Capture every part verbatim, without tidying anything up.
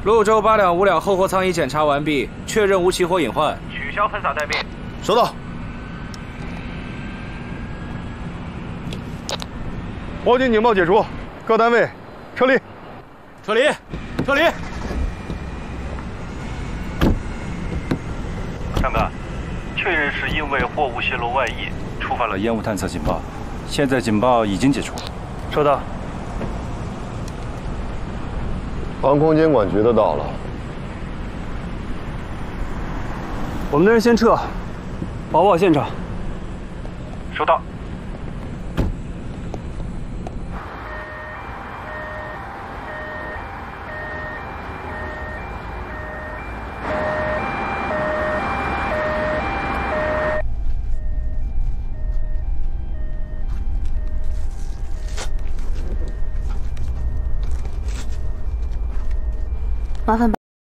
潞州八两五两后货舱已检查完毕，确认无起火隐患，取消喷洒待命。 收到。 报警警报解除，各单位撤离。 撤离，撤离。 上官，确认是因为货物泄露外溢，触发了烟雾探测警报。现在警报已经解除。 收到。 航空监管局的到了。 我们的人先撤，保护好现场。 收到。 麻烦。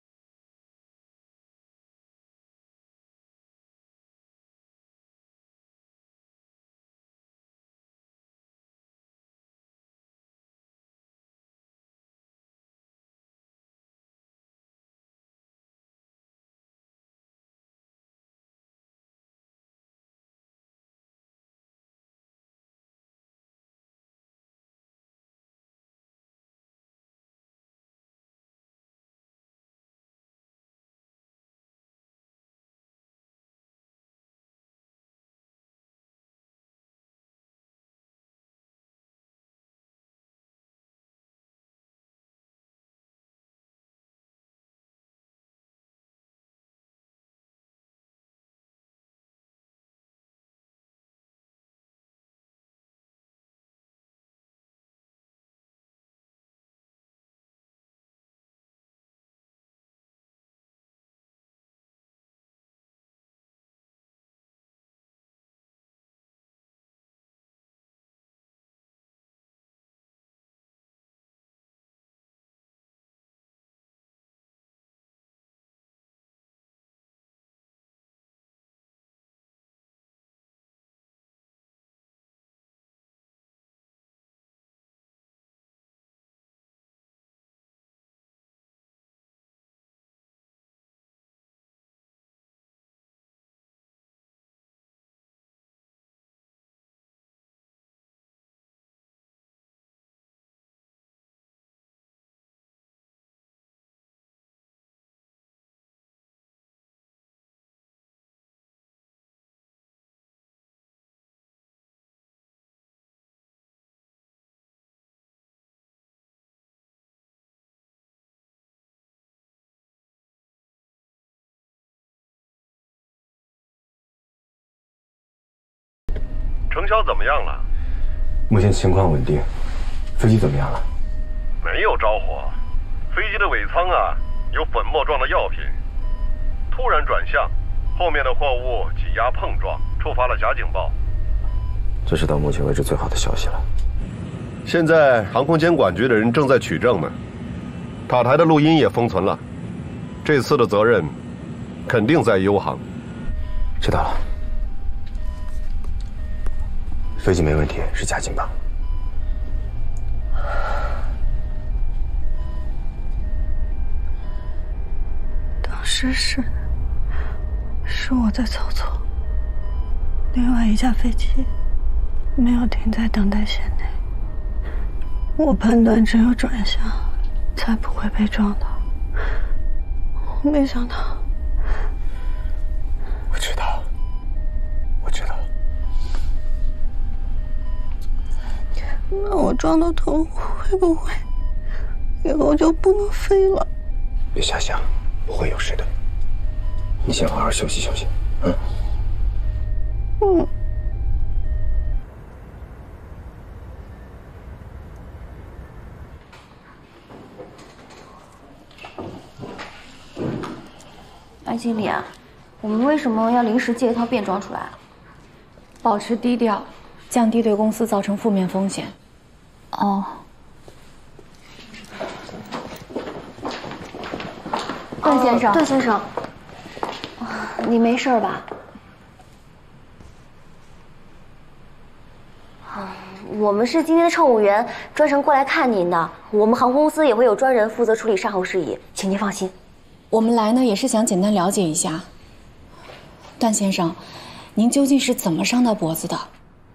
成交怎么样了？ 目前情况稳定。飞机怎么样了？ 没有着火，飞机的尾舱啊有粉末状的药品，突然转向，后面的货物挤压碰撞，触发了假警报。 这是到目前为止最好的消息了。 现在航空监管局的人正在取证呢，塔台的录音也封存了。这次的责任肯定在优航。 知道了。飞机没问题，是假警报。 当时是是我在操作，另外一架飞机没有停在等待线内，我判断只有转向才不会被撞到。我没想到。 我知道，我知道。 那我撞到头会不会以后就不能飞了？ 别瞎想，不会有事的。你先好好休息休息，嗯。 嗯。 白经理啊，我们为什么要临时借一套便装出来？ 保持低调，降低对公司造成负面风险。 哦。段先生，段先生，你没事吧？ 我们是今天的乘务员，专程过来看您的。我们航空公司也会有专人负责处理善后事宜，请您放心。 我们来呢也是想简单了解一下，段先生，您究竟是怎么伤到脖子的？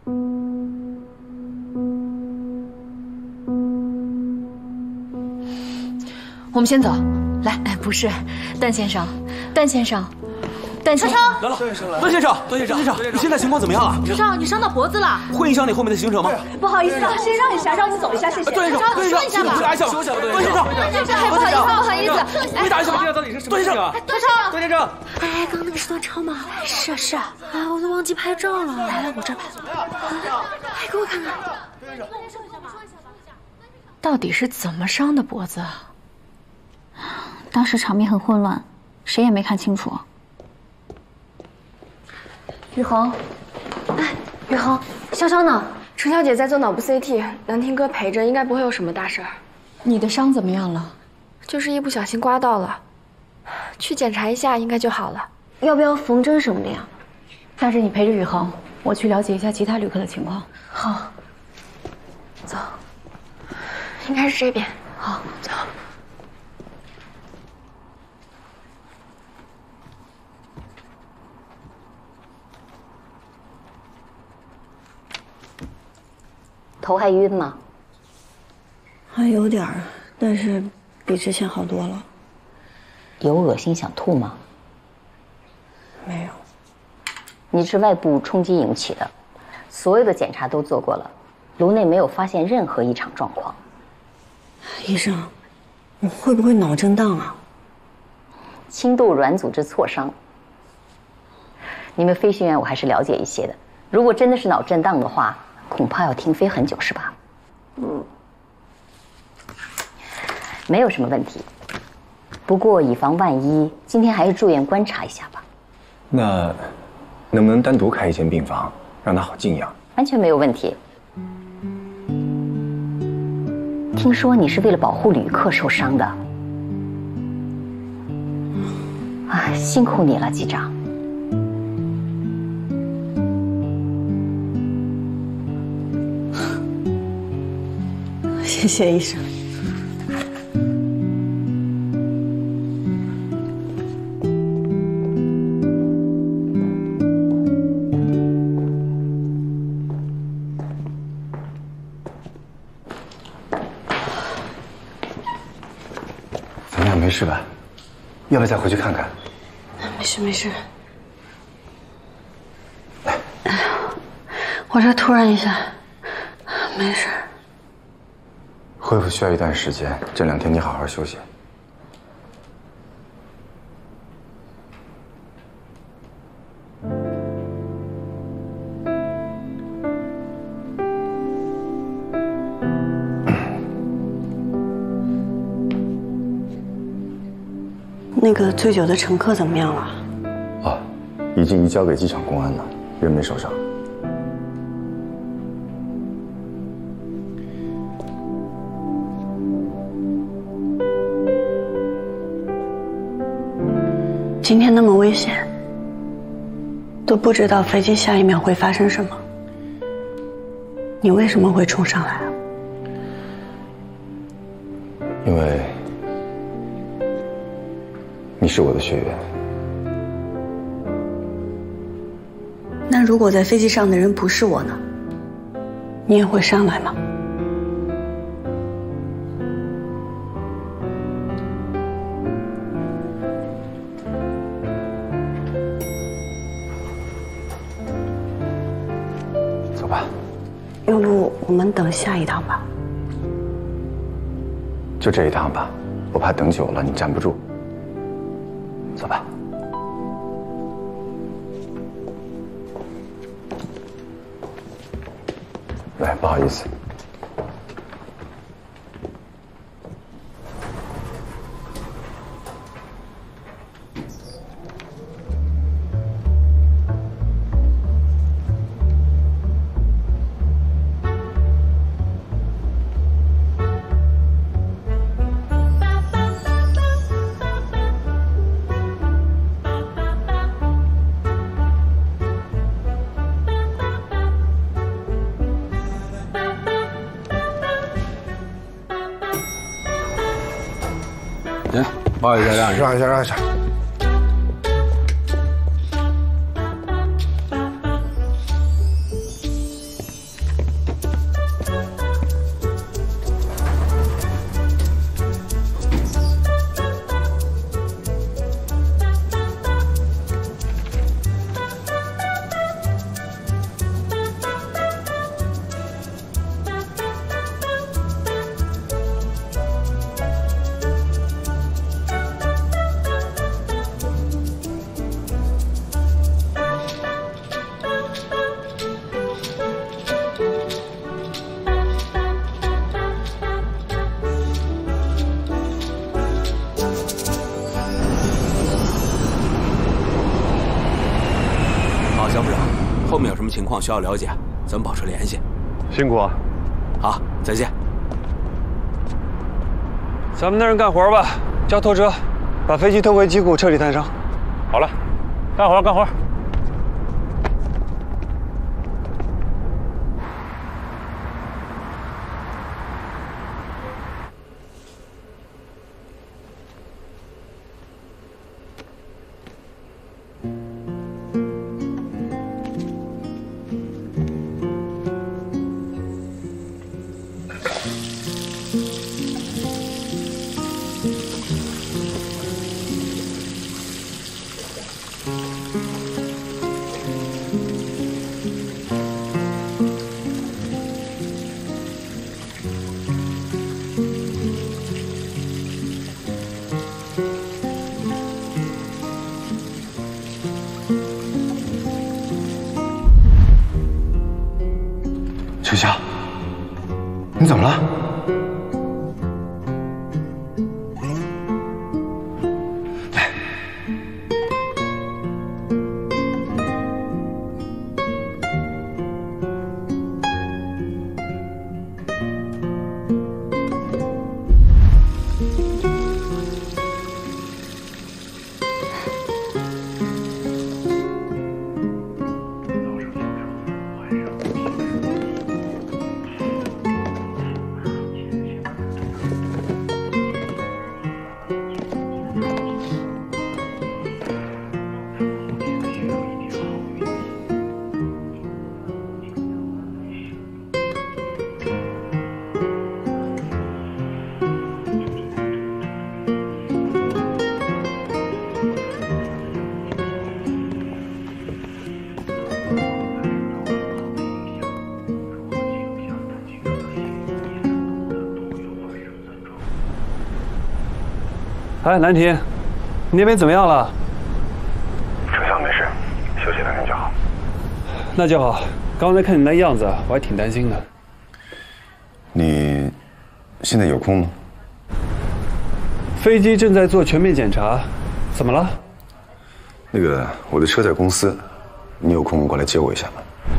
我们先走，来，哎，不是，段先生，段先生。 段先生， 来了，段先生来了。段先生，段先生，段先生，你现在情况怎么样啊？ 车上，你伤到脖子了， 会影响你后面的行程吗？ 不好意思啊，先让一下，让你走一下，谢谢。 段先生，段先生，你回答一下吧。段先生， 段先生，不好意思，不好意思， 回答一下吧。到底是什么事情啊？ 段超， 段先生，哎，刚那个是段超吗？是啊是啊，啊，我都忘记拍照了。来来，我这儿拍。哎，给我看看。 到底是怎么伤的脖子啊？ 当时场面很混乱，谁也没看清楚。 雨恒，哎，雨恒，潇潇呢？ 程小姐在做脑部 C T， 南天哥陪着，应该不会有什么大事儿。 你的伤怎么样了？ 就是一不小心刮到了，去检查一下应该就好了。 要不要缝针什么的呀？ 但是你陪着雨恒，我去了解一下其他旅客的情况。 好，走， 应该是这边。 好，走。 头还晕吗？ 还有点儿，但是比之前好多了。 有恶心想吐吗？ 没有。 你是外部冲击引起的，所有的检查都做过了，颅内没有发现任何异常状况。 医生，你会不会脑震荡啊？ 轻度软组织挫伤。你们飞行员我还是了解一些的，如果真的是脑震荡的话。 恐怕要停飞很久，是吧？嗯，没有什么问题。不过以防万一，今天还是住院观察一下吧。 那能不能单独开一间病房，让他好静养？ 完全没有问题。听说你是为了保护旅客受伤的，啊，辛苦你了，机长。 谢谢医生。 怎么样，没事吧？要不要再回去看看？ 没事没事。哎呀，我这突然一下，没事。 恢复需要一段时间，这两天你好好休息。 那个醉酒的乘客怎么样了？ 哦，已经移交给机场公安了，人没受伤。 今天那么危险，都不知道飞机下一秒会发生什么。你为什么会冲上来啊？ 因为你是我的学员。 那如果在飞机上的人不是我呢？你也会上来吗？ 要不我们等下一趟吧？ 就这一趟吧，我怕等久了你站不住。走吧。来，不好意思。 行，抱一下，让一下， 让一下，让一下。 情况需要了解，咱们保持联系。 辛苦啊！ 好，再见。 咱们那人干活吧，叫拖车，把飞机拖回机库，彻底探伤。 好了，干活干活。 秋夏，你怎么了？来， 哎，兰亭，你那边怎么样了？ 车厢没事，休息两天就好。 那就好。刚才看你那样子，我还挺担心的。 你现在有空吗？ 飞机正在做全面检查，怎么了？ 那个，我的车在公司，你有空过来接我一下吗？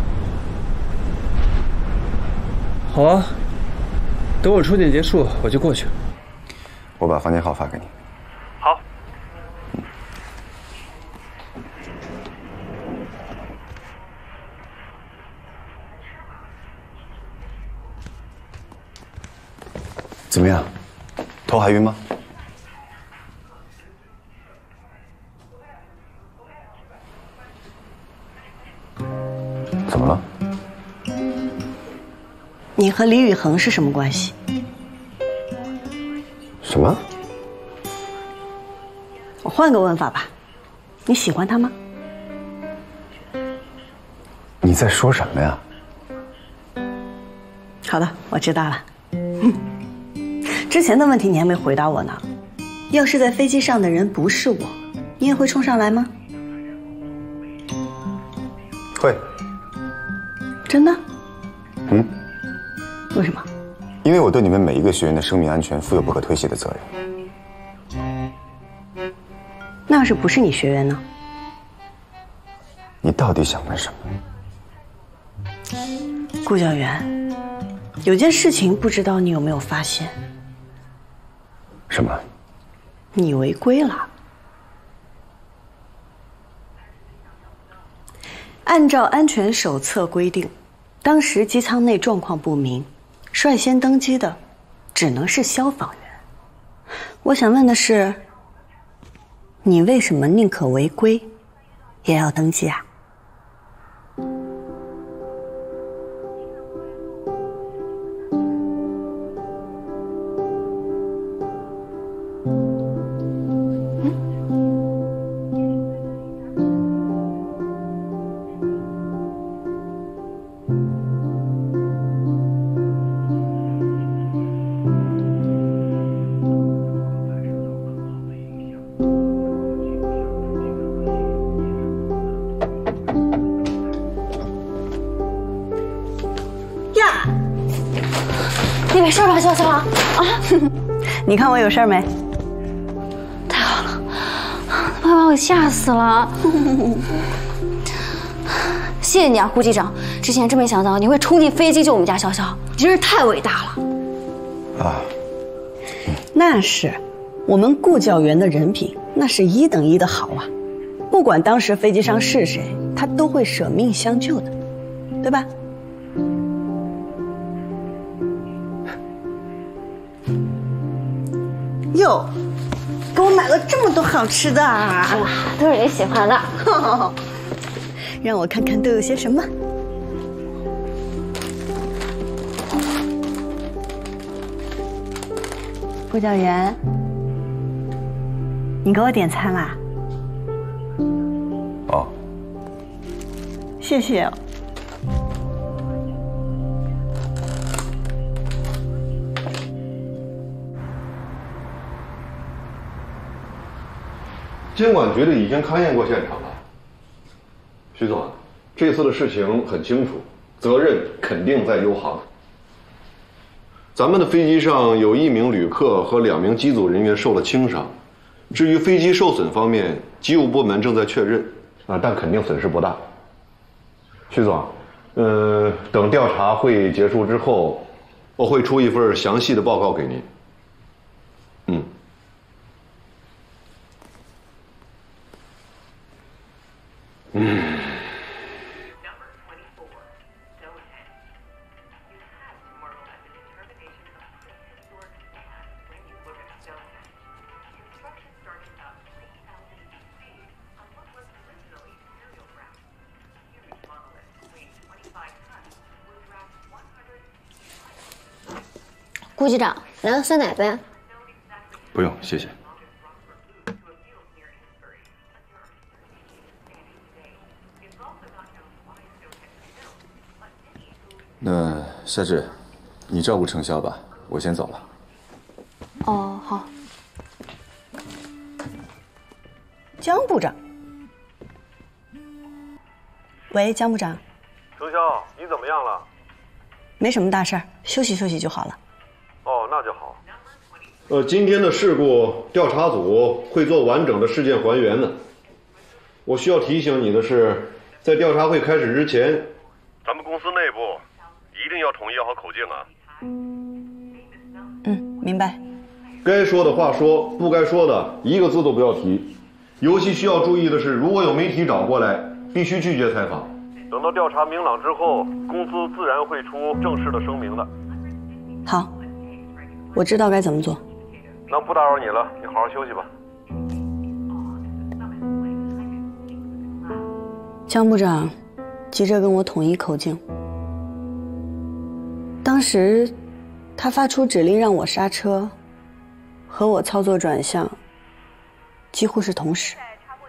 好啊，等我出检结束，我就过去。 我把房间号发给你。 好。 嗯。怎么样？头还晕吗？怎么了？ 你和李宇恒是什么关系？ 什么？ 我换个问法吧，你喜欢他吗？ 你在说什么呀？ 好的，我知道了。之前的问题你还没回答我呢。要是在飞机上的人不是我，你也会冲上来吗？ 会。 真的？ 嗯。 为什么？ 因为我对你们每一个学员的生命安全负有不可推卸的责任。 那要是不是你学员呢？ 你到底想问什么？ 顾教员，有件事情不知道你有没有发现？ 什么？ 你违规了。按照安全手册规定，当时机舱内状况不明，率先登机的只能是消防员。 我想问的是，你为什么宁可违规，也要登记啊？ 你没事吧，潇潇？啊， 你看我有事儿没？ 太好了，快把我吓死了！谢谢你啊，顾机长，之前真没想到你会冲进飞机救我们家潇潇，你真是太伟大了。 啊， 那是，我们顾教员的人品那是一等一的好啊，不管当时飞机上是谁，他都会舍命相救的，对吧？哟，给我买了这么多好吃的啊！ 哇，都是你喜欢的。 让我看看都有些什么。顾教员，你给我点餐啦？ 哦， 谢谢。 监管局的已经勘验过现场了，徐总，这次的事情很清楚，责任肯定在优航。咱们的飞机上有一名旅客和两名机组人员受了轻伤，至于飞机受损方面，机务部门正在确认，啊，但肯定损失不大。徐总，呃，等调查会结束之后，我会出一份详细的报告给您。嗯。嗯。 顾局长，来个酸奶呗。 不用，谢谢。那夏至，你照顾程潇吧，我先走了。 哦，好。 江部长，喂，江部长。 程潇，你怎么样了？ 没什么大事儿，休息休息就好了。 哦，那就好。呃，今天的事故调查组会做完整的事件还原的。我需要提醒你的是，在调查会开始之前，咱们公司内部一定要统一好口径啊。 嗯，明白。 该说的话说，不该说的一个字都不要提。尤其需要注意的是，如果有媒体找过来，必须拒绝采访。等到调查明朗之后，公司自然会出正式的声明的。 好，我知道该怎么做。 那不打扰你了，你好好休息吧。 江部长急着跟我统一口径，当时他发出指令让我刹车，和我操作转向几乎是同时。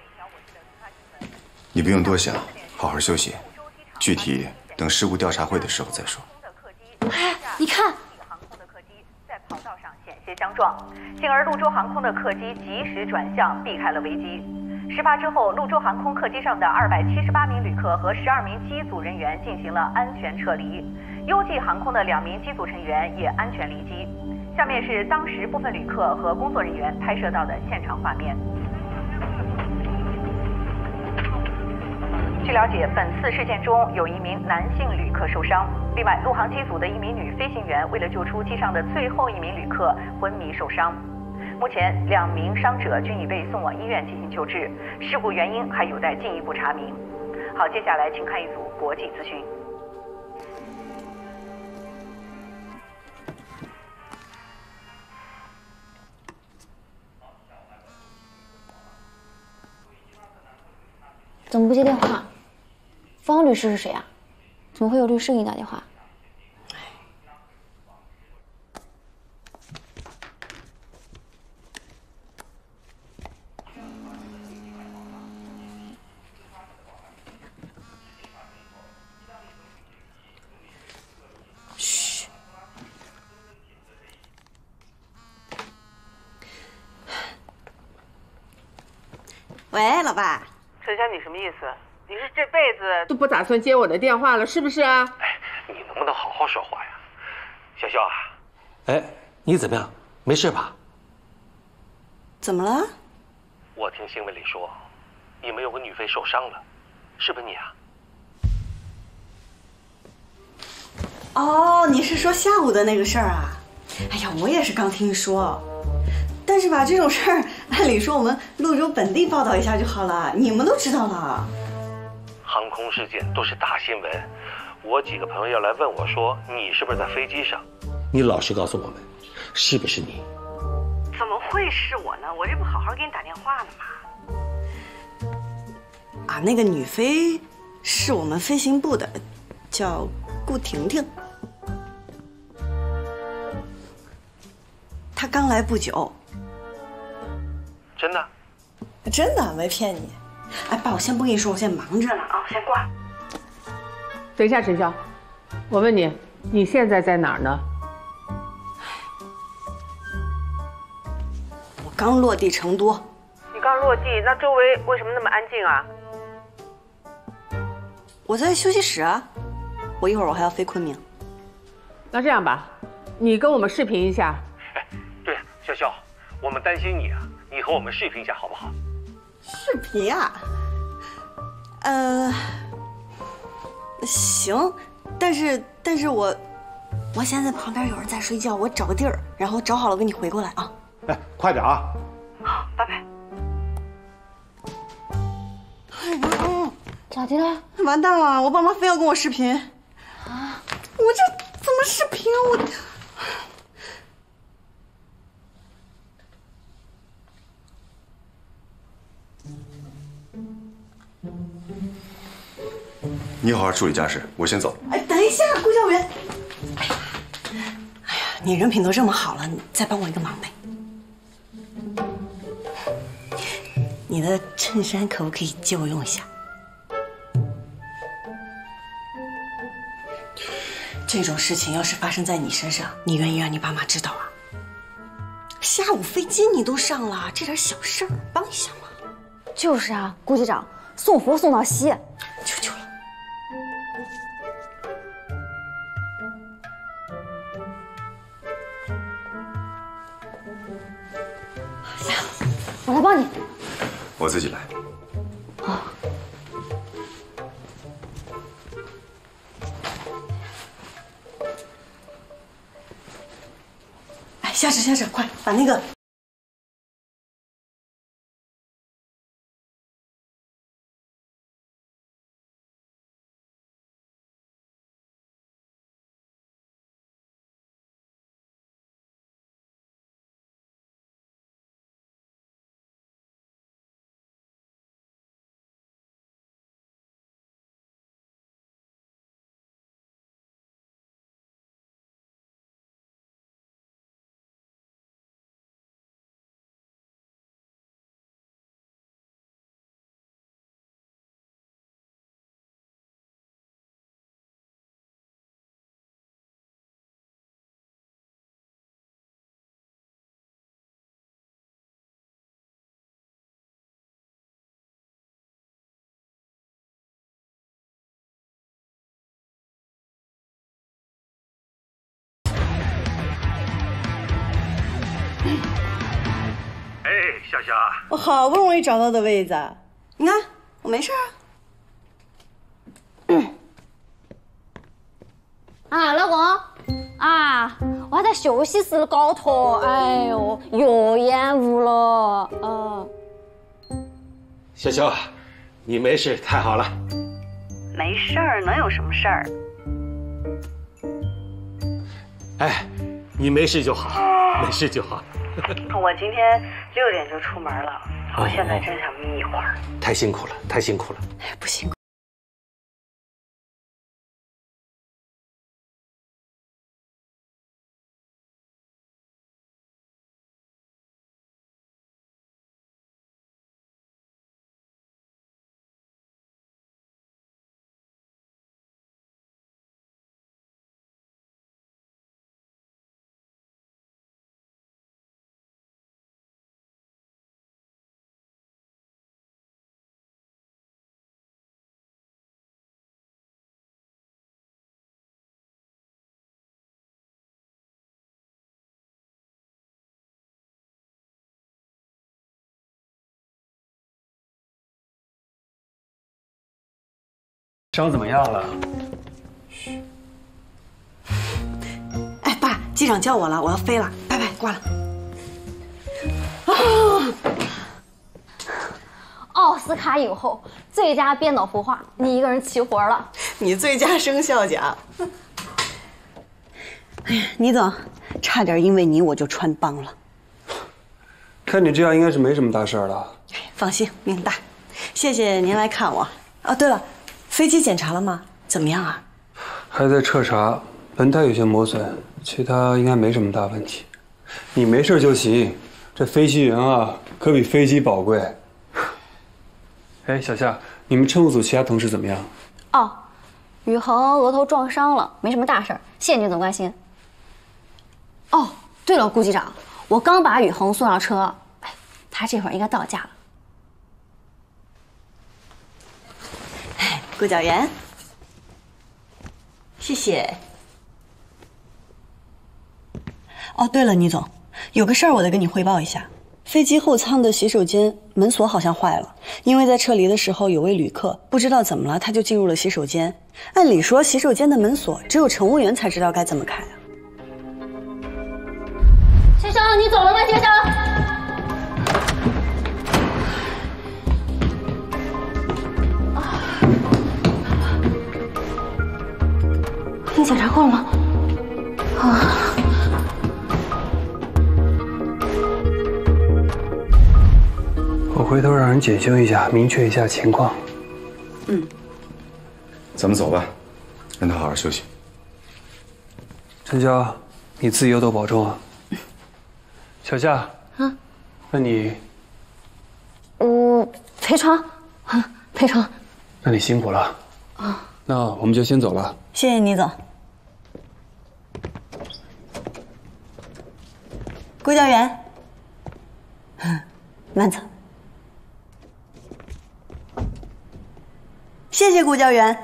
你不用多想，好好休息，具体等事故调查会的时候再说。 哎，你看， 航空的客机在跑道上险些相撞，幸而潞州航空的客机及时转向，避开了危机。事发之后，潞州航空客机上的二百七十八名旅客和十二名机组人员进行了安全撤离，优际航空的两名机组成员也安全离机。下面是当时部分旅客和工作人员拍摄到的现场画面。据了解，本次事件中有一名男性旅客受伤，另外陆航机组的一名女飞行员为了救出机上的最后一名旅客，昏迷受伤。目前两名伤者均已被送往医院进行救治，事故原因还有待进一步查明。好，接下来请看一组国际资讯。 怎么不接电话？方律师是谁啊？怎么会有律师给你打电话？ 嘘。喂，老爸。 陈香，你什么意思？你是这辈子都不打算接我的电话了，是不是啊？ 哎，你能不能好好说话呀，小肖啊？ 哎，你怎么样？没事吧？ 怎么了？ 我听新闻里说，你们有个女飞受伤了，是不是你啊？ 哦，你是说下午的那个事儿啊？哎呀，我也是刚听说。但是吧，这种事儿按理说我们潞州本地报道一下就好了，你们都知道了。 航空事件都是大新闻，我几个朋友要来问我说，你是不是在飞机上？ 你老实告诉我们，是不是你？ 怎么会是我呢？我这不好好给你打电话呢吗？啊，那个女飞是我们飞行部的，叫顾婷婷。她刚来不久。 真的？ 真的，没骗你。哎，爸，我先不跟你说，我现在忙着呢啊，我先挂。 等一下，陈潇，我问你，你现在在哪儿呢？ 我刚落地成都。 你刚落地，那周围为什么那么安静啊？ 我在休息室啊，我一会儿我还要飞昆明。 那这样吧，你跟我们视频一下。 哎，对，潇潇，我们担心你啊，你和我们视频一下好不好？ 视频啊？呃，行，但是但是我我现在旁边有人在睡觉，我找个地儿，然后找好了给你回过来啊。 哎，快点啊！ 好，拜拜。哎呀， 咋的了？ 完蛋了，我爸妈非要跟我视频啊！我这怎么视频啊？我。 你好好处理家事，我先走。 哎，等一下，顾教员。哎呀，哎呀，你人品都这么好了，你再帮我一个忙呗。你的衬衫可不可以借我用一下？这种事情要是发生在你身上，你愿意让你爸妈知道啊？下午飞机你都上了，这点小事儿帮一下嘛。 就是啊，顾局长，送佛送到西， 求求了。 我来帮你。 我自己来。 好。 哎，下车下车，快把那个。 哎，潇潇， 我好不容易找到的位子，你看我没事啊。 嗯。啊，老公，啊，我还在休息室搞头，哎呦，又延误了，嗯。 潇潇，你没事，太好了。 没事儿，能有什么事儿？ 哎，你没事就好，没事就好。 我今天六点就出门了，我现在真想眯一会儿。 太辛苦了，太辛苦了。 哎，不辛苦。 伤怎么样了？ 哎，爸，机长叫我了，我要飞了，拜拜，挂了。啊！ 奥斯卡影后、最佳编导服化，你一个人齐活了。 你最佳声效奖。哎呀，倪总，差点因为你我就穿帮了。 看你这样，应该是没什么大事了。 放心，命大。谢谢您来看我。哦，对了。飞机检查了吗？怎么样啊？ 还在彻查，轮胎有些磨损，其他应该没什么大问题。你没事就行，这飞行员啊，可比飞机宝贵。哎，小夏，你们乘务组其他同事怎么样？ 哦，宇恒额头撞伤了，没什么大事儿，谢谢倪总关心。哦，对了，顾机长，我刚把宇恒送上车，哎，他这会儿应该到家了。 顾教员，谢谢。哦，对了，倪总，有个事儿我得跟你汇报一下。飞机后舱的洗手间门锁好像坏了，因为在撤离的时候有位旅客不知道怎么了，他就进入了洗手间。按理说，洗手间的门锁只有乘务员才知道该怎么开啊。 先生，你走了吗，先生？你检查过了吗？啊。 我回头让人检修一下，明确一下情况。 嗯。 咱们走吧，让他好好休息。 陈娇，你自己有多保重啊。小夏。 啊。 那你。 我陪床。啊，陪床。 那你辛苦了。啊。那我们就先走了。 谢谢倪总。顾教员，慢走。谢谢顾教员。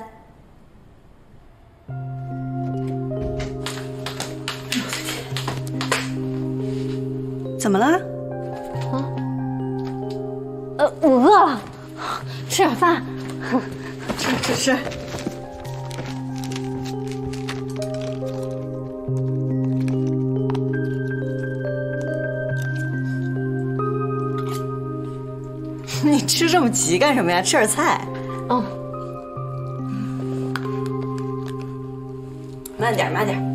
怎么了？ 啊？呃，我饿了，吃点饭。 吃吃吃。你吃这么急干什么呀？吃点菜。 哦。 慢点，慢点。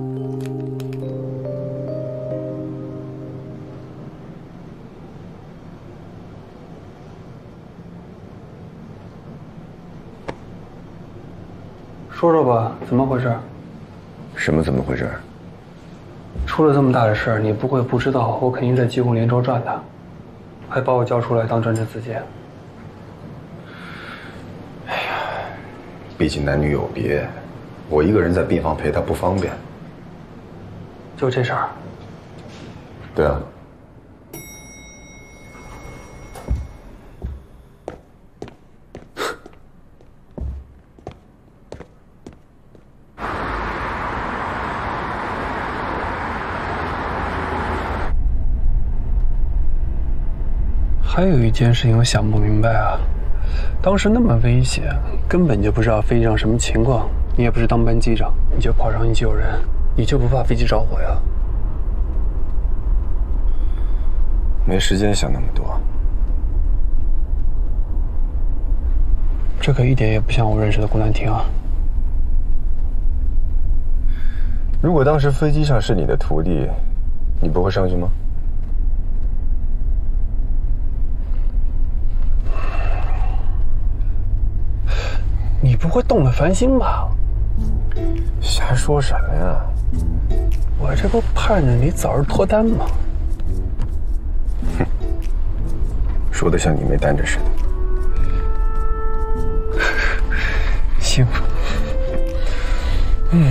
说说吧，怎么回事？ 什么怎么回事？ 出了这么大的事儿，你不会不知道，我肯定在疾控连轴转的。还把我叫出来当专职自荐。 哎呀，毕竟男女有别，我一个人在病房陪他不方便。 就这事儿？ 对啊。 还有一件事情我想不明白啊，当时那么危险，根本就不知道飞机上什么情况，你也不是当班机长，你就跑上去救人，你就不怕飞机着火呀？ 没时间想那么多。 这可一点也不像我认识的顾兰亭啊。 如果当时飞机上是你的徒弟，你不会上去吗？ 不会动了凡心吧？ 瞎说什么呀？ 我这不盼着你早日脱单吗？ 哼，说的像你没单着似的。 行，嗯。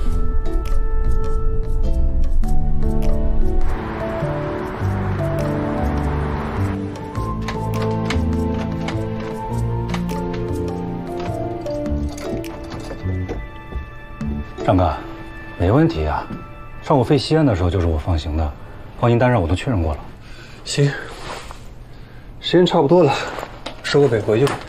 张哥，没问题啊。上午飞西安的时候就是我放行的，放行单上我都确认过了。 行，时间差不多了，收个尾回去吧。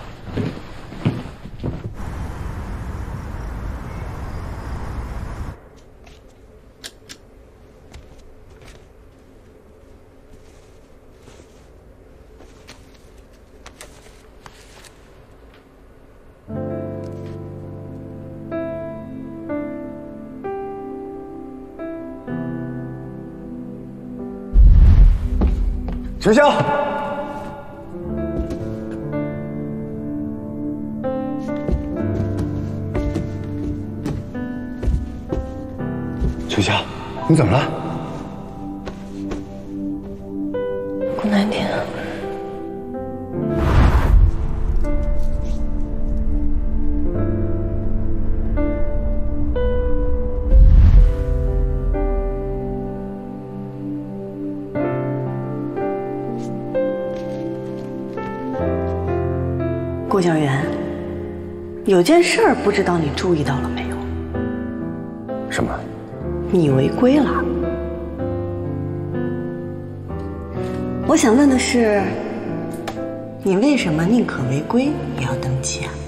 取消。取消，你怎么了？ 顾南天， 顾教员，有件事儿不知道你注意到了没有？ 什么？ 你违规了。我想问的是，你为什么宁可违规也要登记啊？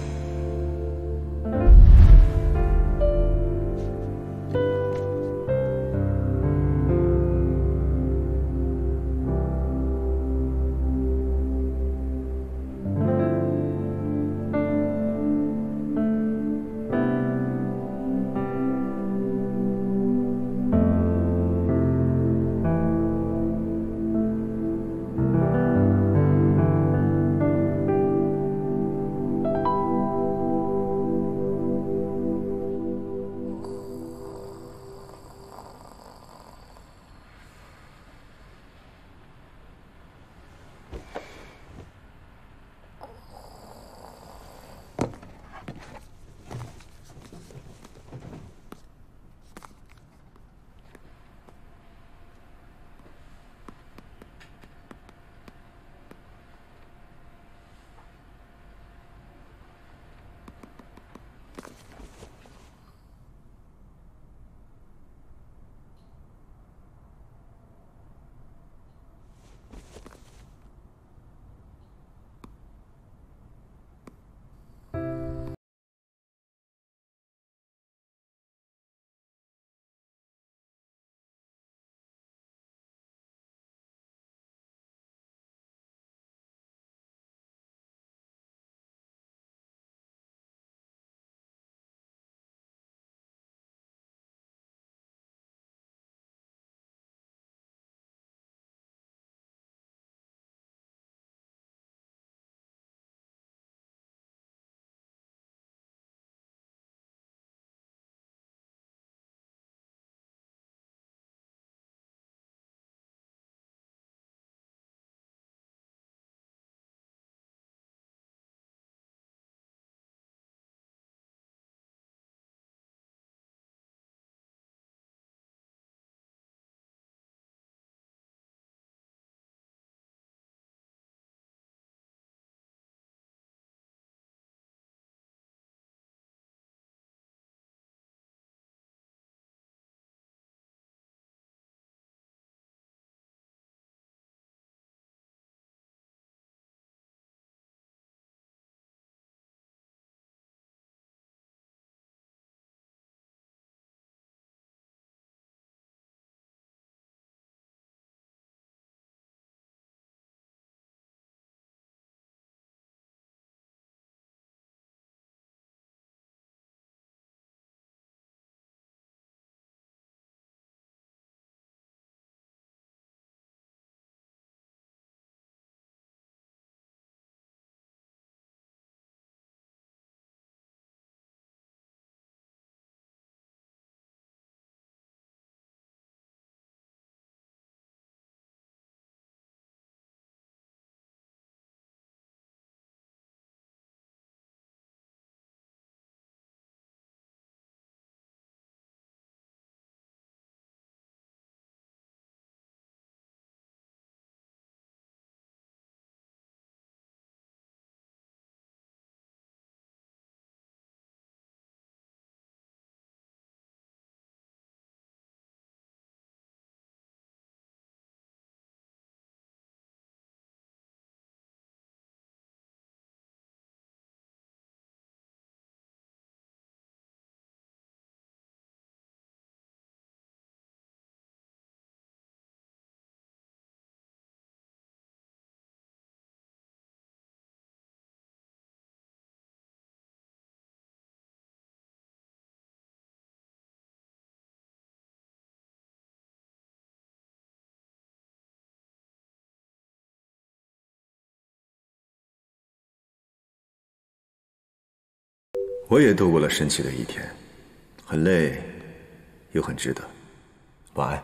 我也度过了神奇的一天，很累，又很值得。晚安。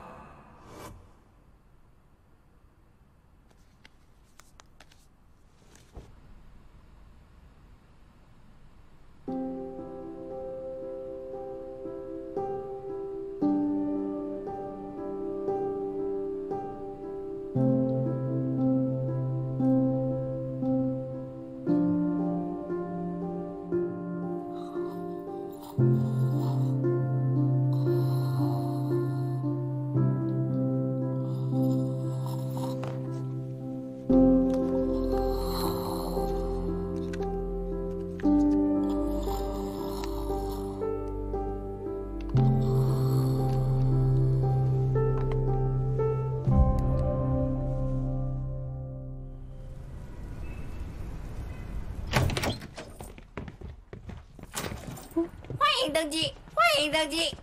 欢迎登机，欢迎登机。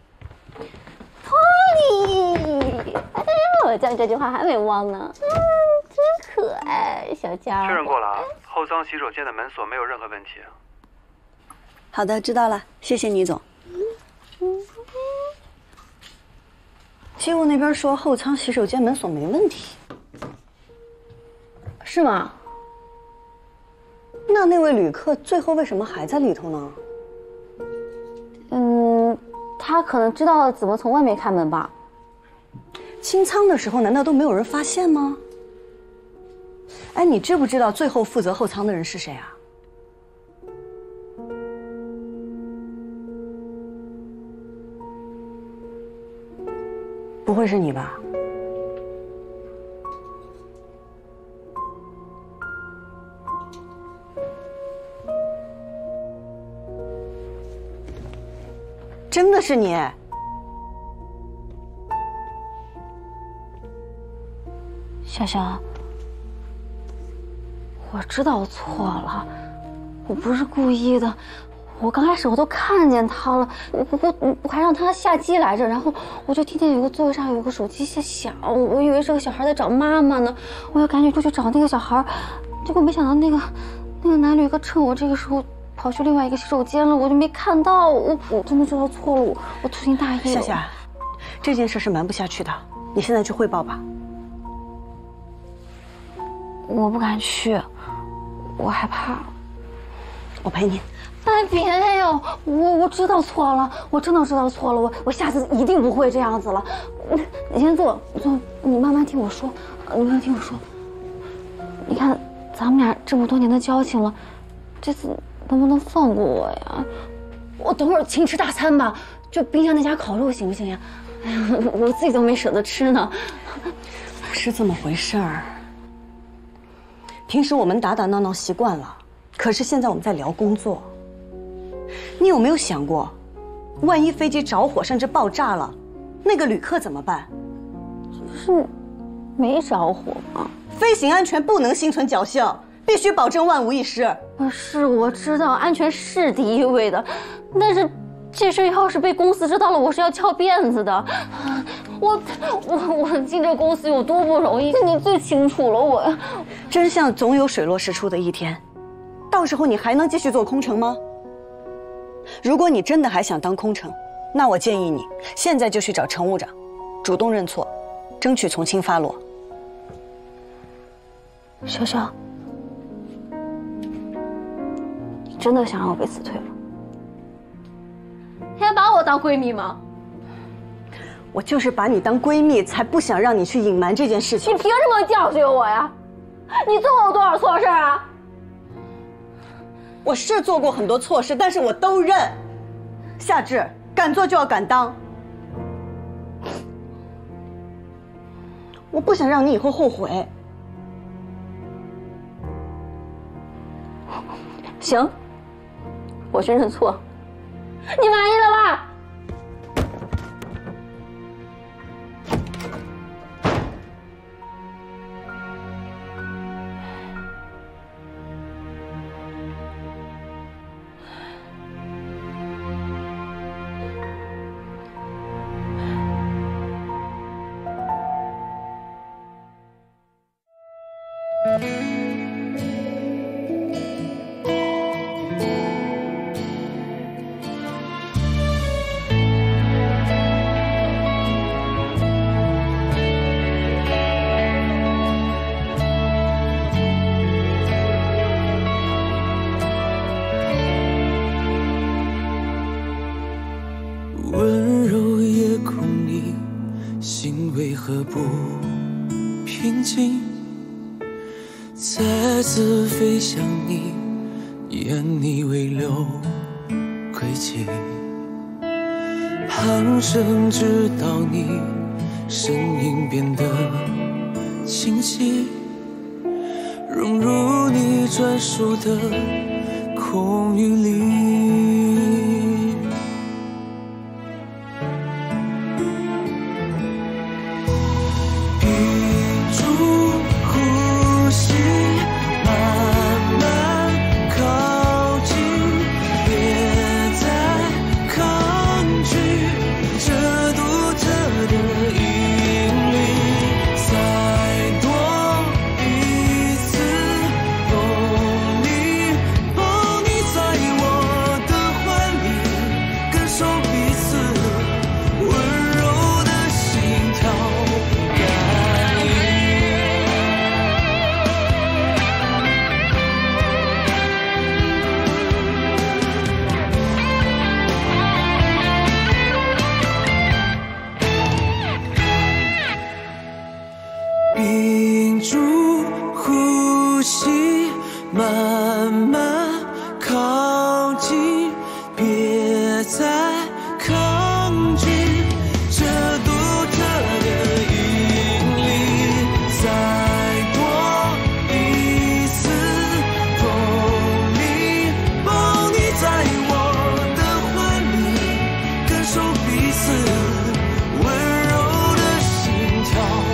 托尼，哎，我教你这句话还没忘呢。嗯，真可爱，小家伙。 确认过了啊，后舱洗手间的门锁没有任何问题。 好的，知道了，谢谢倪总。机务那边说后舱洗手间门锁没问题， 是吗？ 那那位旅客最后为什么还在里头呢？ 嗯，他可能知道怎么从外面开门吧。 清仓的时候难道都没有人发现吗？哎，你知不知道最后负责后舱的人是谁啊？不会是你吧？真的是你？ 小小，我知道我错了，我不是故意的。我刚开始我都看见他了，我我我还让他下机来着，然后我就听见有个座位上有个手机在响，我以为是个小孩在找妈妈呢，我要赶紧过去找那个小孩，结果没想到那个那个男旅客趁我这个时候跑去另外一个洗手间了，我就没看到，我我真的知道错了，我我粗心大意了。 夏夏，这件事是瞒不下去的，你现在去汇报吧。 我不敢去，我害怕。 我陪你。 哎，别哟！我我知道错了，我真的知道错了，我我下次一定不会这样子了。你先坐，坐，你慢慢听我说，你慢慢听我说。你看，咱们俩这么多年的交情了，这次能不能放过我呀？我等会儿请你吃大餐吧，就冰箱那家烤肉行不行呀？哎呀，我自己都没舍得吃呢。 不是这么回事儿。平时我们打打闹闹习惯了，可是现在我们在聊工作。你有没有想过，万一飞机着火甚至爆炸了，那个旅客怎么办？ 不是没着火吗？ 飞行安全不能心存侥幸，必须保证万无一失。 不是，我知道安全是第一位的，但是这事要是被公司知道了，我是要翘辫子的。我我我进这公司有多不容易，你最清楚了。我真相总有水落石出的一天，到时候你还能继续做空乘吗？如果你真的还想当空乘，那我建议你现在就去找乘务长，主动认错，争取从轻发落。 小小，你真的想让我被辞退了？你还把我当闺蜜吗？ 我就是把你当闺蜜，才不想让你去隐瞒这件事情。 你凭什么教训我呀？你做过多少错事啊？ 我是做过很多错事，但是我都认。夏至，敢做就要敢当。我不想让你以后后悔。 行，我去认错。你满意了吧？ 的不平静，再次飞向你，眼你未留轨迹，攀升直到你身影变得清晰，融入你专属的空域里。屏住呼吸，慢慢靠近，别再抗拒这独特的引力，再多一次碰你，抱你在我的怀里，感受彼此温柔的心跳。